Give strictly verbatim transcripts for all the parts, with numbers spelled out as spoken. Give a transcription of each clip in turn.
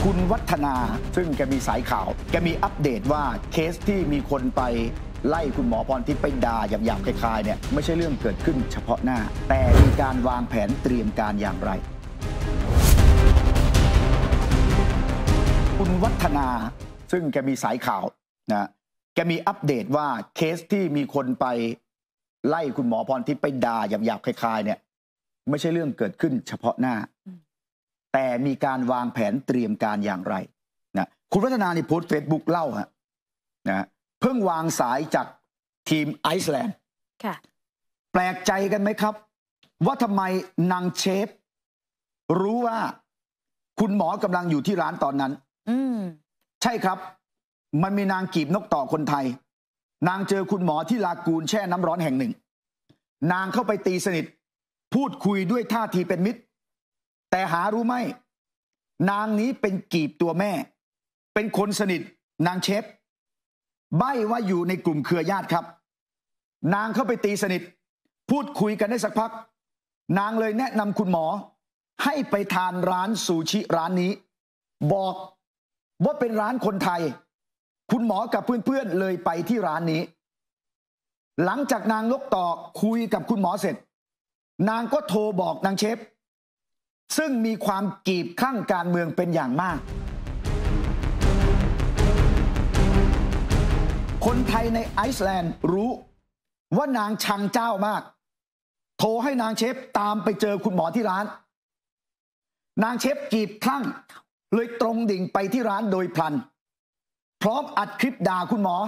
คุณวัฒนาซึ่งแกมีสายข่าวแกมีอัปเดตว่าเคสที่มีคนไปไล่คุณหมอพรทิพย์ไปด่าหยาบๆคล้ายๆเนี่ยไม่ใช่เรื่องเกิดขึ้นเฉพาะหน้าแต่มีการวางแผนเตรียมการอย่างไรคุณวัฒนาซึ่งแกมีสายข่าวนะแกมีอัปเดตว่าเคสที่มีคนไปไล่คุณหมอพรทิพย์ไปด่าหยาบๆคล้ายๆเนี่ยไม่ใช่เรื่องเกิดขึ้นเฉพาะหน้าแต่มีการวางแผนเตรียมการอย่างไรนะคุณวัฒนาในโพสต์เฟซบุ๊กเล่าฮะนะเพิ่งวางสายจากทีมไอซ์แลนด์ค่ะแปลกใจกันไหมครับว่าทำไมนางเชฟรู้ว่าคุณหมอกำลังอยู่ที่ร้านตอนนั้นอืมใช่ครับมันมีนางกีบนกต่อคนไทยนางเจอคุณหมอที่ลากูนแช่น้ำร้อนแห่งหนึ่งนางเข้าไปตีสนิทพูดคุยด้วยท่าทีเป็นมิตรแต่หารู้ไหมนางนี้เป็นกีบตัวแม่เป็นคนสนิทนางเชฟใบ้ว่าอยู่ในกลุ่มเครือญาติครับนางเข้าไปตีสนิทพูดคุยกันได้สักพักนางเลยแนะนำคุณหมอให้ไปทานร้านซูชิร้านนี้บอกว่าเป็นร้านคนไทยคุณหมอกับเพื่อนๆเลยไปที่ร้านนี้หลังจากนางนกต่อคุยกับคุณหมอเสร็จนางก็โทรบอกนางเชฟซึ่งมีความกีบคลั่งการเมืองเป็นอย่างมากคนไทยในไอซ์แลนด์รู้ว่านางชังเจ้ามากโทรให้นางเชฟตามไปเจอคุณหมอที่ร้านนางเชฟกีบคลั่งเลยตรงดิ่งไปที่ร้านโดยพลันพร้อมอัดคลิปด่าคุณหมอ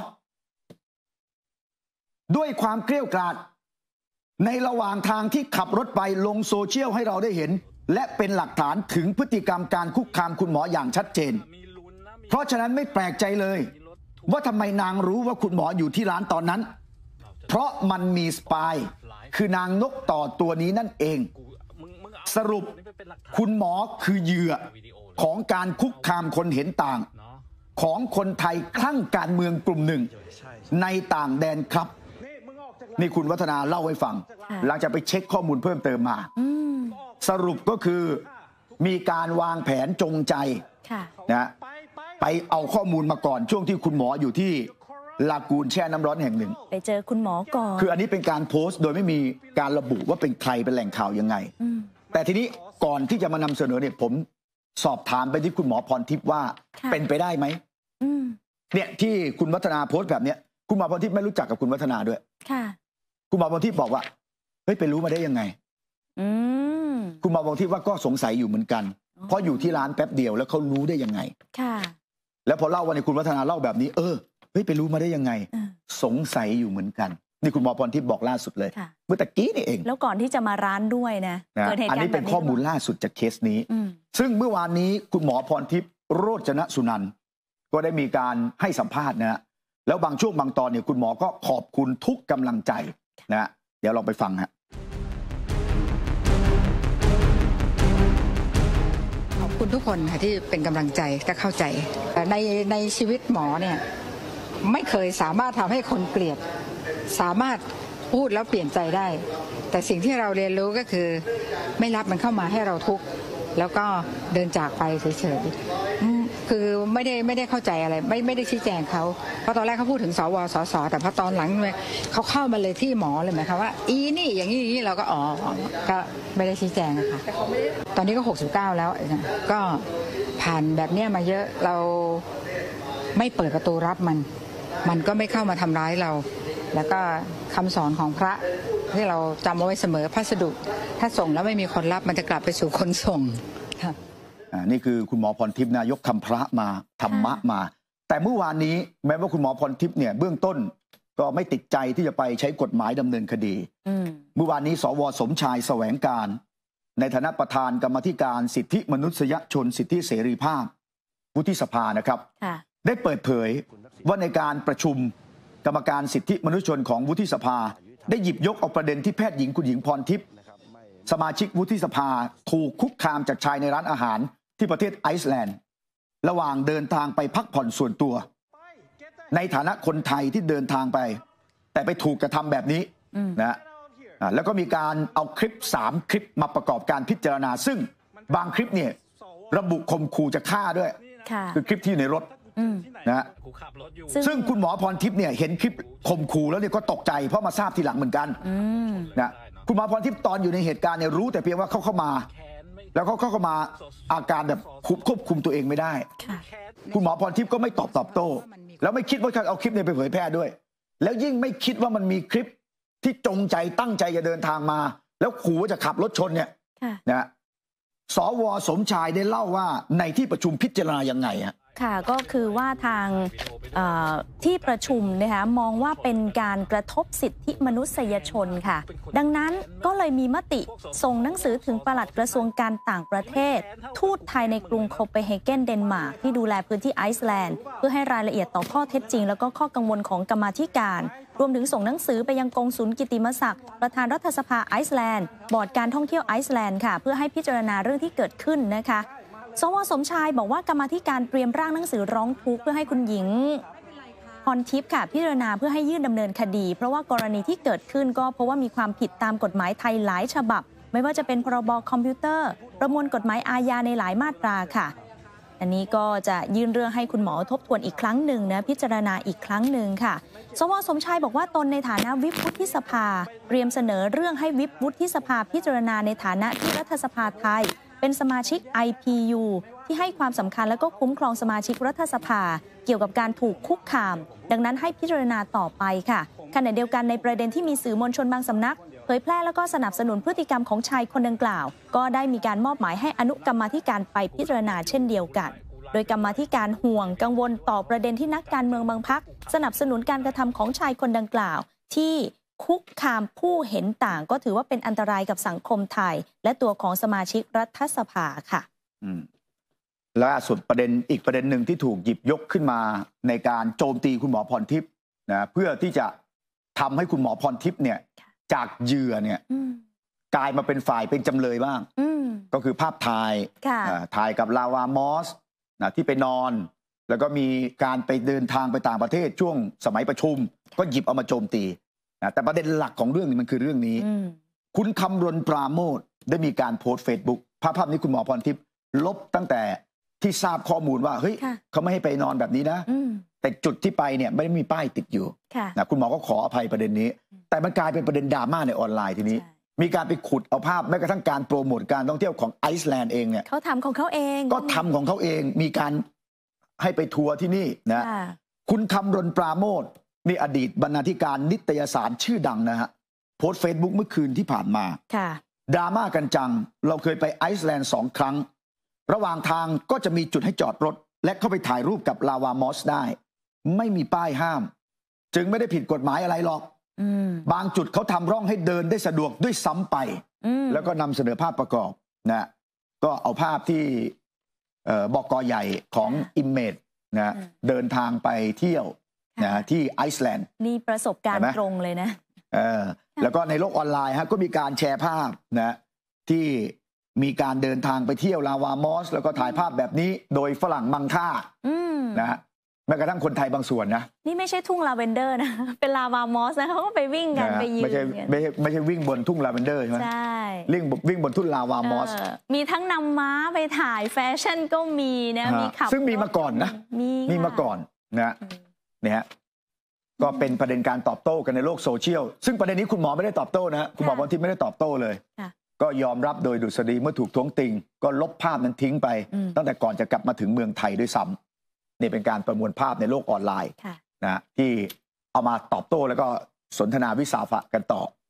ด้วยความเกรี้ยวกราดในระหว่างทางที่ขับรถไปลงโซเชียลให้เราได้เห็นและเป็นหลักฐานถึงพฤติกรรมการคุกคามคุณหมออย่างชัดเจนเพราะฉะนั้นไม่แปลกใจเลยว่าทำไมนางรู้ว่าคุณหมออยู่ที่ร้านตอนนั้นเพราะมันมีสปายคือนางนกต่อตัวนี้นั่นเองสรุปคุณหมอคือเหยื่อของการคุกคามคนเห็นต่างของคนไทยคลั่งการเมืองกลุ่มหนึ่งในต่างแดนครับนี่คุณวัฒนาเล่าให้ฟังหลังจากไปเช็คข้อมูลเพิ่มเติมมาสรุปก็คือมีการวางแผนจงใจนะไปเอาข้อมูลมาก่อนช่วงที่คุณหมออยู่ที่ลากูนแช่น้ำร้อนแห่งหนึ่งไปเจอคุณหมอก่อนคืออันนี้เป็นการโพสต์โดยไม่มีการระบุว่าเป็นใครเป็นแหล่งข่าวยังไงแต่ทีนี้ก่อนที่จะมานำเสนอเนี่ยผมสอบถามไปที่คุณหมอพรทิพย์ว่าเป็นไปได้ไหมเนี่ยที่คุณวัฒนาโพสต์แบบเนี้ยคุณหมอพรทิพย์ไม่รู้จักกับคุณวัฒนาด้วยคุณหมอพรทิพย์บอกว่าเฮ้ยไปรู้มาได้ยังไงคุณหมอพรทิพย์ว่าก็สงสัยอยู่เหมือนกันเพราะอยู่ที่ร้านแป๊บเดียวแล้วเขารู้ได้ยังไงแล้วพอเล่าวันนี้คุณวัฒนาเล่าแบบนี้เออเฮ้ยไปรู้มาได้ยังไงสงสัยอยู่เหมือนกันนี่คุณหมอพรทิพย์บอกล่าสุดเลยเมื่อตะกี้นี่เองแล้วก่อนที่จะมาร้านด้วยนะเกิดเหตุการณ์แบบนี้อันนี้เป็นข้อมูลล่าสุดจากเคสนี้ซึ่งเมื่อวานนี้คุณหมอพรทิพย์โรจนสุนันท์ก็ได้มีการให้สัมภาษณ์นะแล้วบางช่วงบางตอนเนี่ยคุณหมอก็ขอบคุณทุกกำลังใจนะเดี๋ยวลองไปฟังฮะขอบคุณทุกคนค่ะที่เป็นกำลังใจและเข้าใจในในชีวิตหมอเนี่ยไม่เคยสามารถทำให้คนเกลียดสามารถพูดแล้วเปลี่ยนใจได้แต่สิ่งที่เราเรียนรู้ก็คือไม่รับมันเข้ามาให้เราทุกข์แล้วก็เดินจากไปเฉยๆคือไม่ได้ไม่ได้เข้าใจอะไรไม่ไม่ได้ชี้แจงเขาเพราะตอนแรกเขาพูดถึงสวสสแต่พอตอนหลังเขาเข้ามาเลยที่หมอเลยไหมคะว่าอีนี่อย่างนี้อย่างนี้เราก็อ๋อก็ไม่ได้ชี้แจงนะคะตอนนี้ก็หกสิบเก้าแล้วก็ผ่านแบบนี้มาเยอะเราไม่เปิดประตูรับมันมันก็ไม่เข้ามาทำร้ายเราแล้วก็คำสอนของพระที่เราจำเอาไว้เสมอพัสดุถ้าส่งแล้วไม่มีคนรับมันจะกลับไปสู่คนส่งครับนี่คือคุณหมอพรทิพย์นายกคำพระมาธรรมะมาแต่เมื่อวานนี้แม้ว่าคุณหมอพรทิพย์เนี่ยเบื้องต้นก็ไม่ติดใจที่จะไปใช้กฎหมายดำเนินคดีเมื่อวานนี้สวสมชายแสวงการในฐานะประธานกรรมธิการสิทธิมนุษยชนสิทธิเสรีภาพวุฒิสภานะครับได้เปิดเผยว่าในการประชุมกรรมการสิทธิมนุษยชนของวุฒิสภาได้หยิบยกเอาประเด็นที่แพทย์หญิงคุณหญิงพรทิพย์สมาชิกวุฒิสภาถูกคุกคามจากชายในร้านอาหารที่ประเทศไอซ์แลนด์ระหว่างเดินทางไปพักผ่อนส่วนตัวในฐานะคนไทยที่เดินทางไปแต่ไปถูกกระทำแบบนี้นะแล้วก็มีการเอาคลิปสามคลิปมาประกอบการพิจารณาซึ่งบางคลิปเนี่ยระบุข่มขู่จะฆ่าด้วยคือคลิปที่อยู่ในรถนะฮะซึ่งคุณหมอพรทิพย์เนี่ยเห็นคลิปข่มขู่แล้วเนี่ยก็ตกใจเพราะมาทราบทีหลังเหมือนกันนะคุณหมอพรทิพย์ตอนอยู่ในเหตุการณ์เนี่ยรู้แต่เพียงว่าเขาเข้ามาแล้วเขาเข้ามาอาการแบบควบคุมตัวเองไม่ได้คุณหมอพรทิพย์ก็ไม่ตอบตอบโต้แล้วไม่คิดว่าจะเอาคลิปนี้ไปเผยแพร่ด้วยแล้วยิ่งไม่คิดว่ามันมีคลิปที่จงใจตั้งใจจะเดินทางมาแล้วขู่ว่าจะขับรถชนเนี่ยนะสว.สมชายได้เล่าว่าในที่ประชุมพิจารณายังไงฮะค่ะก็คือว่าทางที่ประชุมนะคะมองว่าเป็นการกระทบสิทธิมนุษยชนค่ะดังนั้นก็เลยมีมติส่งหนังสือถึงปลัดกระทรวงการต่างประเทศทูตไทยในกรุงโคเปนเฮเกนเดนมาร์กที่ดูแลพื้นที่ไอซ์แลนด์เพื่อให้รายละเอียดต่อข้อเท็จจริงแล้วก็ข้อกังวลของกรรมาธิการรวมถึงส่งหนังสือไปยังกงสุลกิติมศักดิ์ประธานรัฐสภาไอซ์แลนด์บอร์ดการท่องเที่ยวไอซ์แลนด์ค่ะเพื่อให้พิจารณาเรื่องที่เกิดขึ้นนะคะสว.สมชายบอกว่ากรรมาธิการเตรียมร่างหนังสือร้องทุกข์เพื่อให้คุณหญิงพรทิพย์ค่ะพิจารณาเพื่อให้ยื่นดำเนินคดีเพราะว่ากรณีที่เกิดขึ้นก็เพราะว่ามีความผิดตามกฎหมายไทยหลายฉบับไม่ว่าจะเป็นพรบคอมพิวเตอร์ประมวลกฎหมายอาญาในหลายมาตราค่ะอันนี้ก็จะยื่นเรื่องให้คุณหมอทบทวนอีกครั้งหนึ่งนะพิจารณาอีกครั้งหนึ่งค่ะสว.สมชายบอกว่าตนในฐานะวิปวุฒิสภาเตรียมเสนอเรื่องให้วิปวุฒิสภาพิจารณาในฐานะที่รัฐสภาไทยเป็นสมาชิก ไอ พี ยู ที่ให้ความสำคัญและก็คุ้มครองสมาชิกรัฐสภาเกี่ยวกับการถูกคุกคามดังนั้นให้พิจารณาต่อไปค่ะขณะเดียวกันในประเด็นที่มีสื่อมวลชนบางสำนักเผยแพร่แล้วก็สนับสนุนพฤติกรรมของชายคนดังกล่าวก็ได้มีการมอบหมายให้อนุกรรมาธิการไปพิจารณาเช่นเดียวกันโดยกรรมาธิการห่วงกังวลต่อประเด็นที่นักการเมืองบางพรรคสนับสนุนการกระทำของชายคนดังกล่าวที่คุกคามผู้เห็นต่างก็ถือว่าเป็นอันตรายกับสังคมไทยและตัวของสมาชิกรัฐสภาค่ะล่าสุดประเด็นอีกประเด็นหนึ่งที่ถูกหยิบยกขึ้นมาในการโจมตีคุณหมอพรทิพย์นะเพื่อที่จะทำให้คุณหมอพรทิพย์เนี่ยจากเหยื่อเนี่ยกลายมาเป็นฝ่ายเป็นจำเลยบ้างก็คือภาพถ่ายถ่ายกับลาวามอสนะที่ไปนอนแล้วก็มีการไปเดินทางไปต่างประเทศช่วงสมัยประชุมก็หยิบเอามาโจมตีนะแต่ประเด็นหลักของเรื่องนี้มันคือเรื่องนี้คุณคำรณปราโมทย์ได้มีการโพสต์เฟซบุ๊กภาพภาพนี้คุณหมอพรทิพย์ลบตั้งแต่ที่ทราบข้อมูลว่าเฮ้ยเขาไม่ให้ไปนอนแบบนี้นะแต่จุดที่ไปเนี่ยไม่ได้มีป้ายติดอยู่นะคุณหมอก็ขออภัยประเด็นนี้แต่มันกลายเป็นประเด็นดราม่าในออนไลน์ทีนี้มีการไปขุดเอาภาพแม้กระทั่งการโปรโมทการท่องเที่ยวของไอซ์แลนด์เองเนี่ยเขาทำของเขาเองก็ทำของเขาเองมีการให้ไปทัวร์ที่นี่นะคุณคำรณปราโมทย์นี่อดีตบรรณาธิการนิตยสารชื่อดังนะฮะโพสต์เฟซบุ๊กเมื่อคืนที่ผ่านมาดราม่ากันจังเราเคยไปไอซ์แลนด์สองครั้งระหว่างทางก็จะมีจุดให้จอดรถและเข้าไปถ่ายรูปกับลาวามอสได้ไม่มีป้ายห้ามจึงไม่ได้ผิดกฎหมายอะไรหรอกบางจุดเขาทำร่องให้เดินได้สะดวกด้วยซ้ำไปแล้วก็นำเสนอภาพประกอบนะก็เอาภาพที่บก.ใหญ่ของ อิมเมจ นะเดินทางไปเที่ยวนะที่ไอซ์แลนด์นี่ประสบการณ์ตรงเลยนะเออแล้วก็ในโลกออนไลน์ฮะก็มีการแชร์ภาพนะที่มีการเดินทางไปเที่ยวลาวามอสแล้วก็ถ่ายภาพแบบนี้โดยฝรั่งมังค่านะฮะแม้กระทั่งคนไทยบางส่วนนะนี่ไม่ใช่ทุ่งลาเวนเดอร์นะเป็นลาวามอสนะเขาก็ไปวิ่งกันไปยืนไม่ใช่ไม่ใช่ไม่ใช่วิ่งบนทุ่งลาเวนเดอร์ใช่ไหมใช่วิ่งวิ่งบนทุ่งลาวามอสมีทั้งนำม้าไปถ่ายแฟชั่นก็มีนะมีขับซึ่งมีมาก่อนนะมีมีมาก่อนนะเนี่ยฮะก็เป็นประเด็นการตอบโต้กันในโลกโซเชียลซึ่งประเด็นนี้คุณหมอไม่ได้ตอบโต้นะฮะคุณหมอพรทิพย์ไม่ได้ตอบโต้เลยก็ยอมรับโดยดุษฎีเมื่อถูกท้วงติงก็ลบภาพนั้นทิ้งไปตั้งแต่ก่อนจะกลับมาถึงเมืองไทยด้วยซ้ำนี่เป็นการประมวลภาพในโลกออนไลน์นะที่เอามาตอบโต้แล้วก็สนทนาวิสาสะกันต่อ